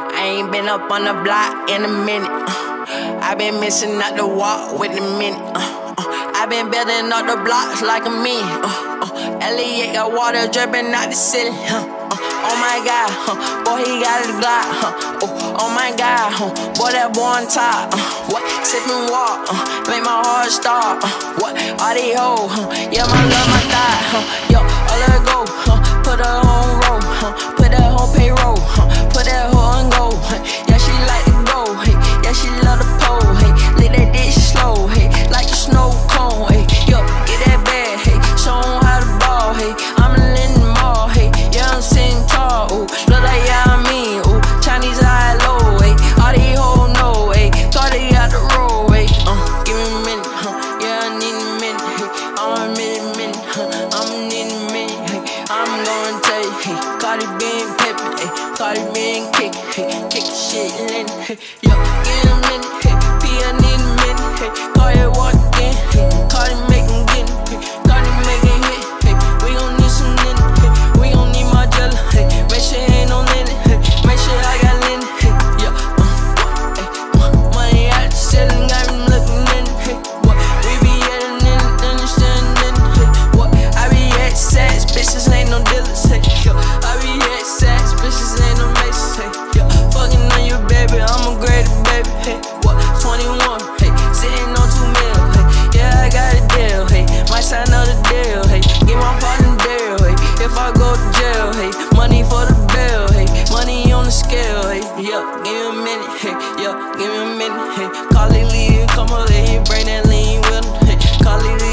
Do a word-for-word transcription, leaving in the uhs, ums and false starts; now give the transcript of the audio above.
I ain't been up on the block in a minute. Uh, I been missing out the walk with the minute. Uh, uh, I been building up the blocks like a man. Uh, uh, Elliot got water dripping out the ceiling. Uh, uh, oh my God, uh, boy he got his Glock. Uh, oh, oh my God, uh, boy that boy on top. Uh, what? Sippin' walk, uh, make my heart stop. Uh, what? All these hoes, uh, yeah my love my thigh. Uh, yo, I let her go. Uh, put her on roll. Uh, put that on payroll. Uh, put that hoe on go. Uh, yeah she like to go. Hey, yeah she love the pole. Hey, lick that dick slow. Hey, like a snow cone. Hey, yo, get that bag. Hey, show 'em how to ball. Hey, I'm a Linden Mall. Hey, yeah I'm sitting tall. Ooh, look like yeah I mean. Ooh, Chinese high low. Hey, all these hoes know. Hey, thought they got the roll. Hey, uh, give me a minute. Huh, yeah I need a minute. Hey, I'm a minute, minute. Huh, I'm a need a minute. Hey, I'm gonna tell you. Hey, Cardi been pimpin'. Hey, Cardi been kickin'. Hey, kick shit in. Hey, yo, give me a minute. Hey, P I need a minute. Hey, Cardi walk in. Hey, Cardi make 'em get it. Hey, Cardi make it hit. Hey, we gon' need some linen. Hey, we gon' need my jelly. Hey, make sure ain't no linen. Hey, make sure I got linen. Hey, yeah, uh, hey, uh, money out the ceiling, got me looking in. Hey, what? We be getting in, understanding. Hey, what? I be at sex, bitches ain't no dealers. Hey, yo, I be at sex, bitches ain't no maces. Hey, yo, fucking on you, baby, I'm a great baby. Hey, what? twenty-one, hey, sitting on two mil. Hey, yeah, I got a deal. Hey, might sign another deal. Hey, get my partner deal. Hey, if I go to jail. Hey, money for the bill. Hey, money on the scale. Hey, yeah, give me a minute. Hey, yeah, give me a minute. Hey, call it leave, come on, hey, bring that lean with him. Hey, call it leave.